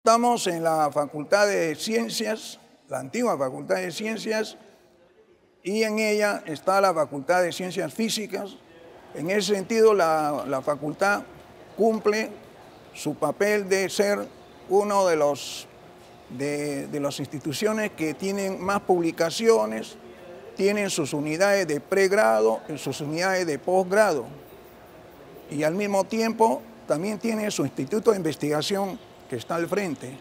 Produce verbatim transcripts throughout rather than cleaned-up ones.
Estamos en la Facultad de Ciencias, la antigua Facultad de Ciencias, y en ella está la Facultad de Ciencias Físicas. En ese sentido, la, la facultad cumple su papel de ser uno de los de, de las instituciones que tienen más publicaciones, tienen sus unidades de pregrado y sus unidades de posgrado. Y al mismo tiempo también tiene su instituto de investigación que está al frente.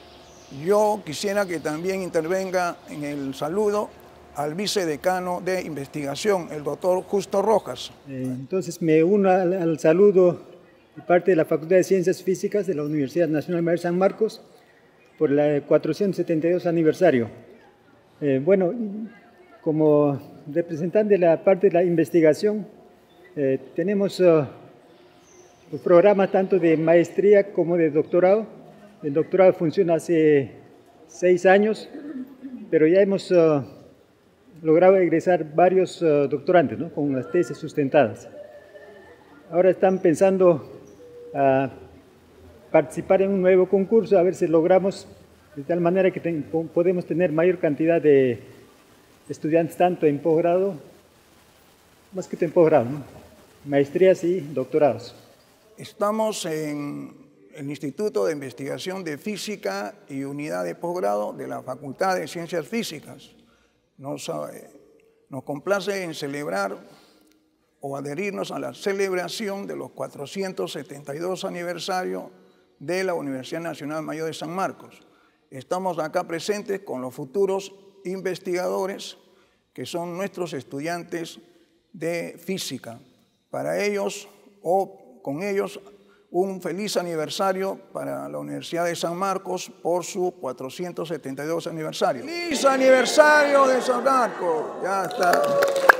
Yo quisiera que también intervenga en el saludo al vicedecano de investigación, el doctor Justo Rojas. Eh, entonces me uno al, al saludo de parte de la Facultad de Ciencias Físicas de la Universidad Nacional Mayor de San Marcos por el cuatrocientos setenta y dos aniversario. Eh, bueno, como representante de la parte de la investigación, eh, tenemos uh, los programas tanto de maestría como de doctorado. El doctorado funciona hace seis años, pero ya hemos uh, logrado egresar varios uh, doctorantes, ¿no?, con las tesis sustentadas. Ahora están pensando a participar en un nuevo concurso, a ver si logramos de tal manera que ten, podemos tener mayor cantidad de estudiantes tanto en posgrado, más que en posgrado, ¿no?, maestrías y doctorados. Estamos en el Instituto de Investigación de Física y Unidad de Posgrado de la Facultad de Ciencias Físicas. Nos, eh, nos complace en celebrar o adherirnos a la celebración de los cuatrocientos setenta y dos aniversario de la Universidad Nacional Mayor de San Marcos. Estamos acá presentes con los futuros investigadores que son nuestros estudiantes de física. Para ellos o con ellos un feliz aniversario para la Universidad de San Marcos por su cuatrocientos setenta y dos aniversario. ¡Feliz aniversario de San Marcos! Ya está.